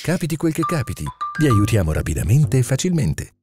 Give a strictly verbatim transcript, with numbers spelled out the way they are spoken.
Capiti quel che capiti, vi aiutiamo rapidamente e facilmente.